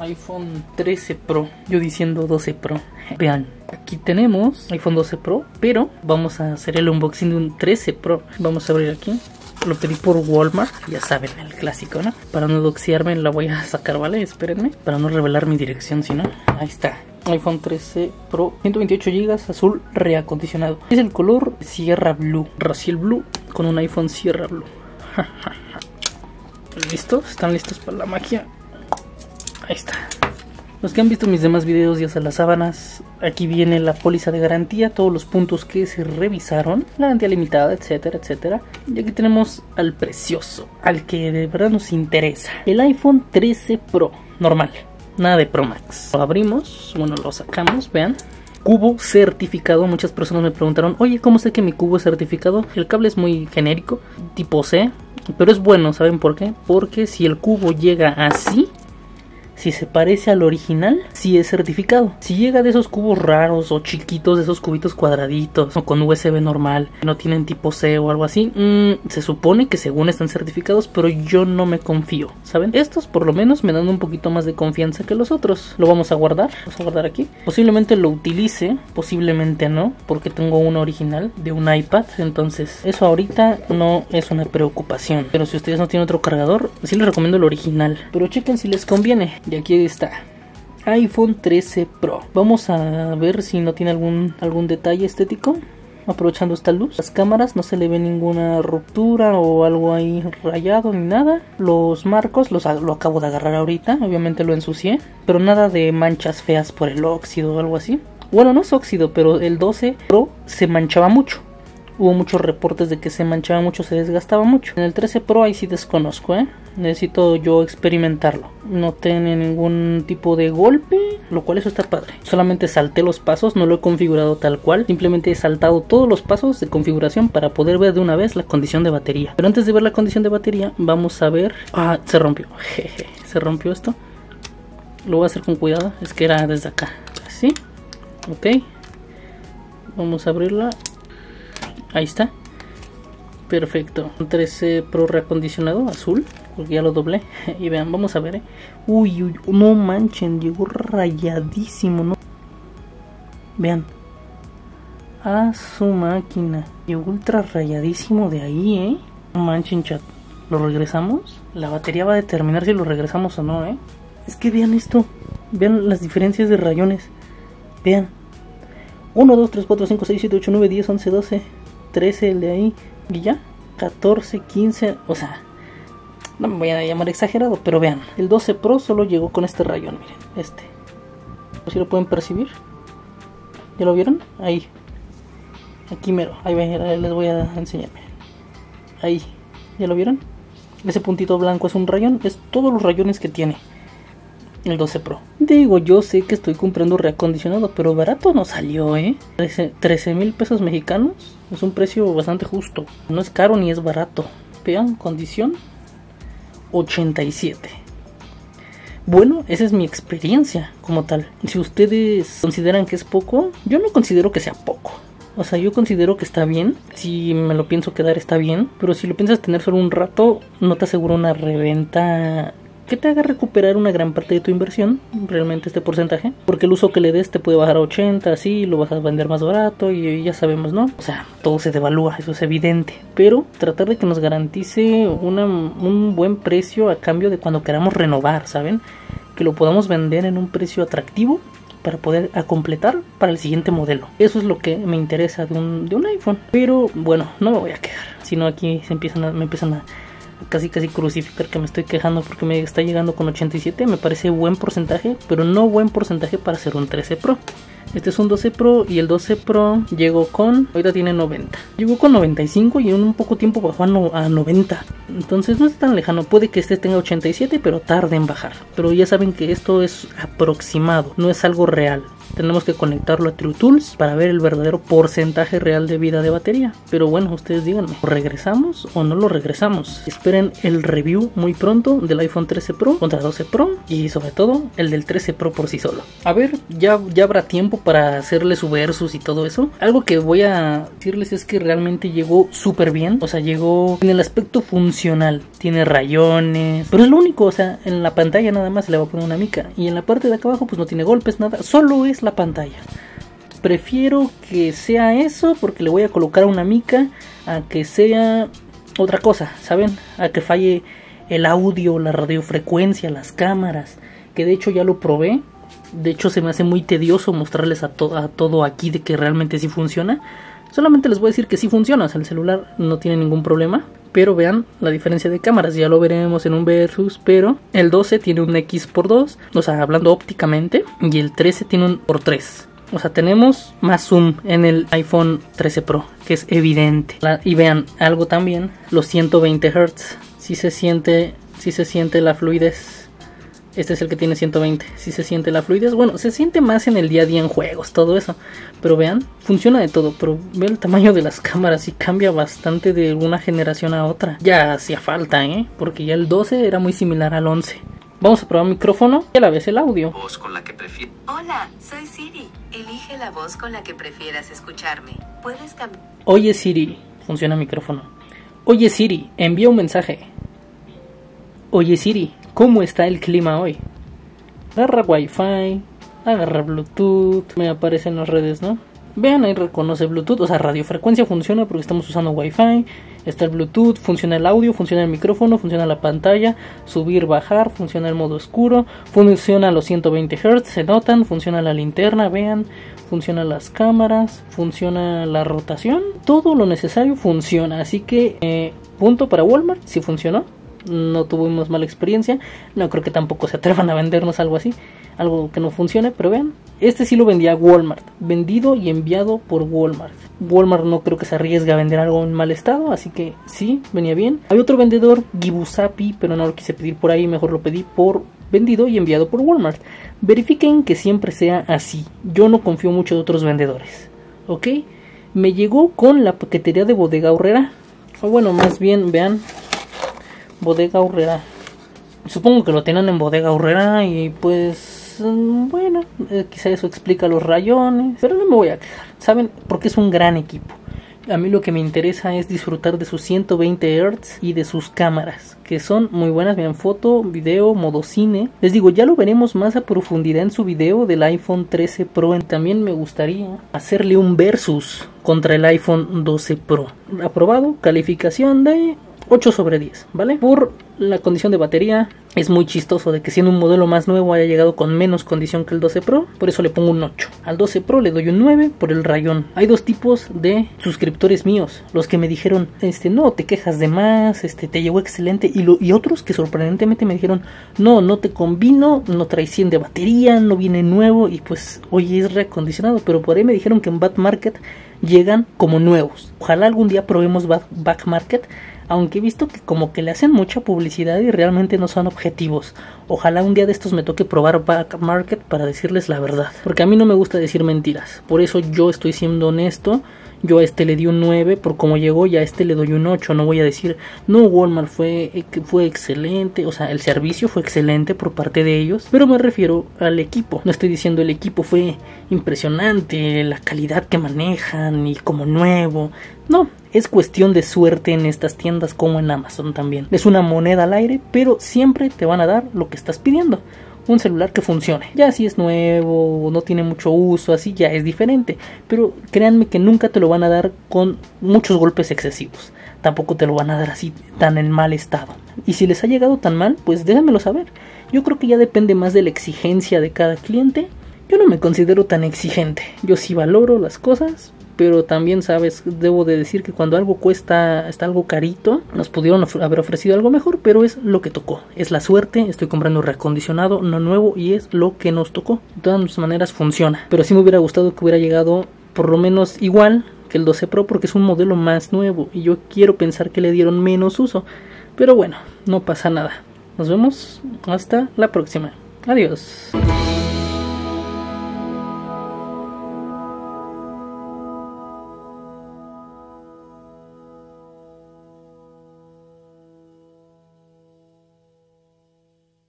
iPhone 13 Pro, yo diciendo 12 Pro. Vean, aquí tenemos iPhone 12 Pro, pero vamos a hacer el unboxing de un 13 Pro. Vamos a abrir aquí. Lo pedí por Walmart, ya saben, el clásico, ¿no? Para no doxearme la voy a sacar, ¿vale? Espérenme, para no revelar mi dirección, si no. Ahí está. iPhone 13 Pro, 128 GB, azul reacondicionado. Es el color Sierra Blue, Raciel Blue con un iPhone Sierra Blue. ¿Listos? ¿Están listos para la magia? Ahí está. Los que han visto mis demás videos ya se las sábanas, aquí viene la póliza de garantía, todos los puntos que se revisaron, garantía limitada, etcétera, etcétera. Y aquí tenemos al precioso, al que de verdad nos interesa, el iPhone 13 Pro, normal, nada de Pro Max. Lo abrimos, bueno, lo sacamos, vean. Cubo certificado, muchas personas me preguntaron, oye, ¿cómo sé que mi cubo es certificado? El cable es muy genérico, tipo C, pero es bueno, ¿saben por qué? Porque si el cubo llega así, si se parece al original, sí es certificado. Si llega de esos cubos raros o chiquitos, de esos cubitos cuadraditos o con USB normal, no tienen tipo C o algo así, se supone que según están certificados, pero yo no me confío, ¿saben? Estos por lo menos me dan un poquito más de confianza que los otros. Lo vamos a guardar aquí. Posiblemente lo utilice, posiblemente no, porque tengo uno original de un iPad, entonces eso ahorita no es una preocupación. Pero si ustedes no tienen otro cargador, sí les recomiendo el original, pero chequen si les conviene. Y aquí está, iPhone 13 Pro. Vamos a ver si no tiene algún detalle estético. Aprovechando esta luz, las cámaras no se le ve ninguna ruptura o algo ahí rayado ni nada. Los marcos lo acabo de agarrar ahorita, obviamente lo ensucié, pero nada de manchas feas por el óxido o algo así. Bueno, no es óxido, pero el 12 Pro se manchaba mucho. Hubo muchos reportes de que se manchaba mucho, se desgastaba mucho. En el 13 Pro ahí sí desconozco, necesito yo experimentarlo. No tiene ningún tipo de golpe, lo cual eso está padre. Solamente salté los pasos, no lo he configurado tal cual. Simplemente he saltado todos los pasos de configuración para poder ver de una vez la condición de batería. Pero antes de ver la condición de batería, vamos a ver... Ah, se rompió. Jeje, se rompió esto. Lo voy a hacer con cuidado, es que era desde acá. Así. Ok. Vamos a abrirla. Ahí está. Perfecto. 13 Pro reacondicionado, azul, porque ya lo doblé. Y vean, vamos a ver, Uy, no manchen, llegó rayadísimo, ¿no? Vean. A su máquina. Llegó ultra rayadísimo de ahí, No manchen, chat. ¿Lo regresamos? La batería va a determinar si lo regresamos o no, Es que vean esto. Vean las diferencias de rayones. Vean. 1, 2, 3, 4, 5, 6, 7, 8, 9, 10, 11, 12, 13 el de ahí. Y ya. 14, 15. O sea, no me voy a llamar exagerado, pero vean. El 12 Pro solo llegó con este rayón, miren. Este. ¿Si lo pueden percibir? ¿Ya lo vieron? Ahí. Aquí mero. Ahí les voy a enseñar. Miren. Ahí. ¿Ya lo vieron? Ese puntito blanco es un rayón. Es todos los rayones que tiene el 12 Pro. Digo, yo sé que estoy comprando reacondicionado, pero barato no salió, 13,000 pesos mexicanos. Es un precio bastante justo. No es caro ni es barato. Vean, condición 87. Bueno, esa es mi experiencia como tal. Si ustedes consideran que es poco, yo no considero que sea poco. O sea, yo considero que está bien. Si me lo pienso quedar está bien. Pero si lo piensas tener solo un rato, no te aseguro una reventa que te haga recuperar una gran parte de tu inversión, realmente este porcentaje, porque el uso que le des te puede bajar a 80, así lo vas a vender más barato y ya sabemos, ¿no? O sea, todo se devalúa, eso es evidente, pero tratar de que nos garantice un buen precio a cambio de cuando queramos renovar, ¿saben? Que lo podamos vender en un precio atractivo para poder completar para el siguiente modelo. Eso es lo que me interesa de un iPhone. Pero bueno, no me voy a quejar, sino aquí me empiezan a casi crucificar que me estoy quejando porque me está llegando con 87. Me parece buen porcentaje, pero no buen porcentaje para ser un 13 Pro. Este es un 12 Pro y el 12 Pro llegó con... ahorita tiene 90. Llegó con 95 y en un poco tiempo bajó a 90. Entonces no es tan lejano. Puede que este tenga 87, pero tarde en bajar. Pero ya saben que esto es aproximado, no es algo real. Tenemos que conectarlo a TrueTools para ver el verdadero porcentaje real de vida de batería. Pero bueno, ustedes díganme, ¿lo regresamos o no lo regresamos? Esperen el review muy pronto del iPhone 13 Pro contra 12 Pro y sobre todo el del 13 Pro por sí solo. A ver, ya habrá tiempo para hacerle su versus y todo eso. Algo que voy a decirles es que realmente llegó súper bien. O sea, llegó en el aspecto funcional. Tiene rayones, pero es lo único. O sea, en la pantalla nada más se le va a poner una mica. Y en la parte de acá abajo pues no tiene golpes, nada. Solo es la pantalla. Prefiero que sea eso porque le voy a colocar una mica a que sea otra cosa, ¿saben? A que falle el audio, la radiofrecuencia, las cámaras. Que de hecho ya lo probé. De hecho se me hace muy tedioso mostrarles a todo aquí de que realmente sí funciona. Solamente les voy a decir que sí funciona, o sea, el celular no tiene ningún problema. Pero vean la diferencia de cámaras, ya lo veremos en un versus. Pero el 12 tiene un X/2, o sea, hablando ópticamente. Y el 13 tiene un x/3. O sea, tenemos más zoom en el iPhone 13 Pro, que es evidente. Y vean, algo también, los 120 Hz. Sí se siente la fluidez. Este es el que tiene 120. Sí se siente la fluidez. Bueno, se siente más en el día a día en juegos, todo eso. Pero vean, funciona de todo. Pero vean el tamaño de las cámaras y cambia bastante de una generación a otra. Ya hacía falta, porque ya el 12 era muy similar al 11. Vamos a probar micrófono y a la vez el audio. Voz con la que Hola, soy Siri. Elige la voz con la que prefieras escucharme. Puedes cambiar. Oye Siri, funciona micrófono. Oye Siri, envía un mensaje. Oye Siri, ¿cómo está el clima hoy? Agarra Wi-Fi, agarra Bluetooth, me aparece en las redes, ¿no? Vean, ahí reconoce Bluetooth, o sea, radiofrecuencia funciona porque estamos usando Wi-Fi. Está el Bluetooth, funciona el audio, funciona el micrófono, funciona la pantalla, subir, bajar, funciona el modo oscuro, funciona los 120 Hz, se notan, funciona la linterna, vean, funciona las cámaras, funciona la rotación, todo lo necesario funciona, así que punto para Walmart, si funcionó. No tuvimos mala experiencia. No creo que tampoco se atrevan a vendernos algo así, algo que no funcione. Pero vean, este sí lo vendía Walmart, vendido y enviado por Walmart. Walmart no creo que se arriesgue a vender algo en mal estado, así que sí, venía bien. Hay otro vendedor, Gibusapi, pero no lo quise pedir por ahí, mejor lo pedí por vendido y enviado por Walmart. Verifiquen que siempre sea así. Yo no confío mucho de otros vendedores, ¿ok? Me llegó con la paquetería de Bodega Aurrera. O bueno, más bien, vean, Bodega Aurrera. Supongo que lo tienen en Bodega Aurrera y pues bueno, quizá eso explica los rayones, pero no me voy a quejar, ¿saben? Porque es un gran equipo. A mí lo que me interesa es disfrutar de sus 120 Hz y de sus cámaras, que son muy buenas. Vean, foto, video, modo cine. Les digo, ya lo veremos más a profundidad en su video del iPhone 13 Pro. También me gustaría hacerle un versus contra el iPhone 12 Pro. Aprobado, calificación de 8/10, ¿vale? Por la condición de batería, es muy chistoso de que siendo un modelo más nuevo haya llegado con menos condición que el 12 Pro, por eso le pongo un 8. Al 12 Pro le doy un 9 por el rayón. Hay dos tipos de suscriptores míos, los que me dijeron, no, te quejas de más, te llegó excelente, y otros que sorprendentemente me dijeron, no te combino, no trae 100 de batería, no viene nuevo, y pues, oye, es reacondicionado, pero por ahí me dijeron que en Back Market llegan como nuevos. Ojalá algún día probemos Back Market, aunque he visto que como que le hacen mucha publicidad y realmente no son objetivos. Ojalá un día de estos me toque probar Back Market para decirles la verdad, porque a mí no me gusta decir mentiras. Por eso yo estoy siendo honesto. Yo a este le di un 9 por cómo llegó, y a este le doy un 8. No voy a decir, no, Walmart fue excelente. O sea, el servicio fue excelente por parte de ellos, pero me refiero al equipo. No estoy diciendo el equipo fue impresionante, la calidad que manejan y como nuevo. No, es cuestión de suerte en estas tiendas como en Amazon también. Es una moneda al aire, pero siempre te van a dar lo que estás pidiendo. Un celular que funcione. Ya si es nuevo, no tiene mucho uso, así ya es diferente. Pero créanme que nunca te lo van a dar con muchos golpes excesivos. Tampoco te lo van a dar así tan en mal estado. Y si les ha llegado tan mal, pues déjamelo saber. Yo creo que ya depende más de la exigencia de cada cliente. Yo no me considero tan exigente. Yo sí valoro las cosas, pero también, sabes, debo de decir que cuando algo está algo carito, nos pudieron haber ofrecido algo mejor, pero es lo que tocó. Es la suerte, estoy comprando reacondicionado, no nuevo, y es lo que nos tocó. De todas maneras funciona, pero sí me hubiera gustado que hubiera llegado por lo menos igual que el 12 Pro, porque es un modelo más nuevo y yo quiero pensar que le dieron menos uso. Pero bueno, no pasa nada. Nos vemos hasta la próxima. Adiós.